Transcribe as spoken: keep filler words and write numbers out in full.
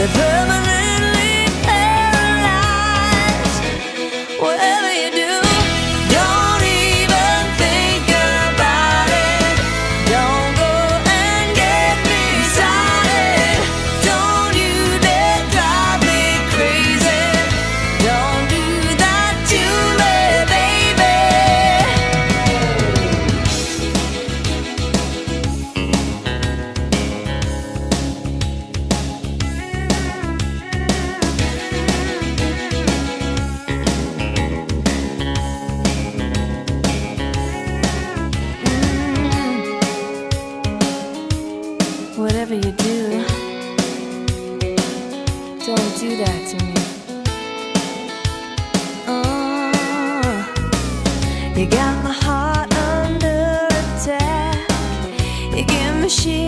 they're permanently paralyzed. Whatever you do, don't even think about it. Don't go and get me started. Don't you dare drive me crazy. Don't do that to me, baby. Whatever you do, don't do that to me. Oh, you got my heart under attack. You give me shit.